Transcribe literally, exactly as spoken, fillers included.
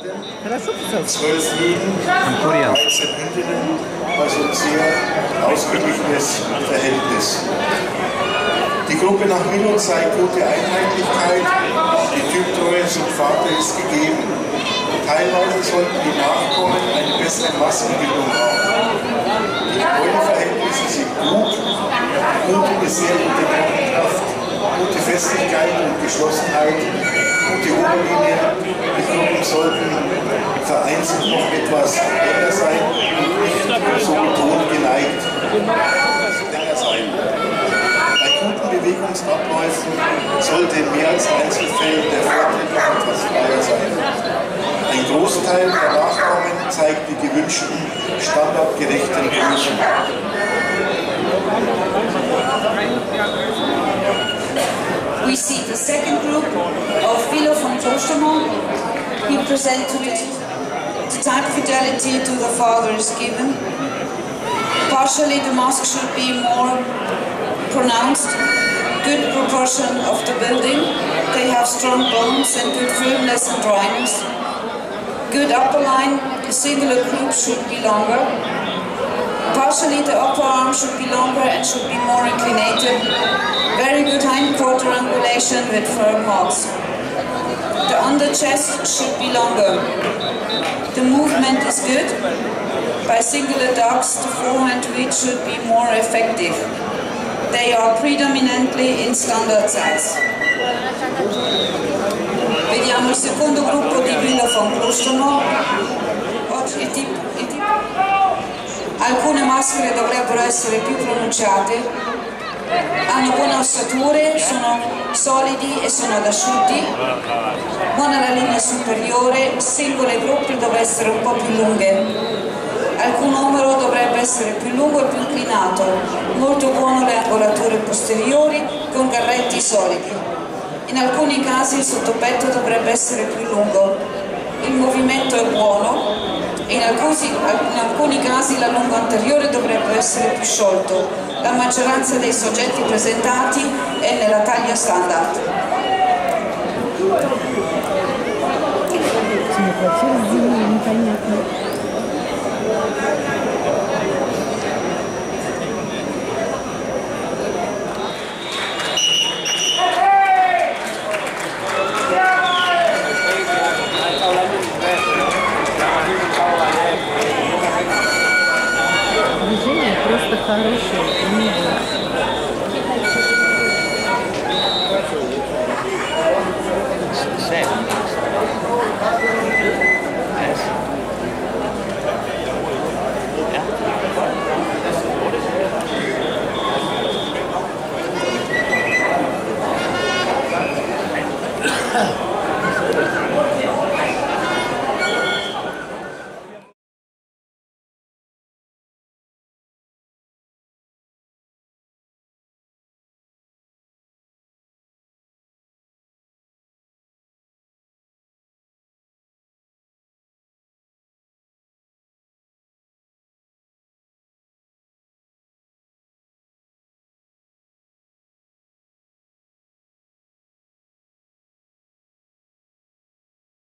zwölf Ligen, dreizehn Hündinnen, also ein sehr ausgeglichenes Verhältnis. Die Gruppe nach Milo zeigt gute Einheitlichkeit, die Typtreue zum Vater ist gegeben. Teilweise sollten die Nachkommen eine bessere Massenbildung haben. Die Gebäudeverhältnisse sind gut, gute bis sehr gute Kraft, gute Festigkeit und Geschlossenheit, gute Oberlinie. Die Gruppen sollten vereinzelt noch etwas länger sein und nicht so betont geneigt länger sein. Bei guten Bewegungsabläufen sollte in mehr als Einzelfällen der Vortritt noch etwas freier sein. Ein Großteil der Nachkommen zeigt die gewünschten, standardgerechten Größen. We see the second group of Philo von Klostermont. He presented the type fidelity to the father is given. Partially the mask should be more pronounced. Good proportion of the building. They have strong bones and good firmness and dryness. Good upper line, the singular group should be longer. Partially the upper arm should be longer and should be more inclinated. Very good hindquarter angulation with firm hogs. The under chest should be longer. The movement is good. By singular dogs, the forehand reach should be more effective. They are predominantly in standard size. Vediamo il secondo gruppo di Philo von Klostermont. Il tipo, il tipo. Alcune maschere dovrebbero essere più pronunciate, hanno buone ossature, sono solidi e sono asciutti, buona la linea superiore, singole gruppi dovrebbero essere un po' più lunghe. Alcun omero dovrebbe essere più lungo e più inclinato, molto buono le angolature posteriori con garretti solidi. In alcuni casi il sottopetto dovrebbe essere più lungo, il movimento è buono e in alcuni, in alcuni casi la lunga anteriore dovrebbe essere più sciolto. La maggioranza dei soggetti presentati è nella taglia standard. Движение просто хорошее.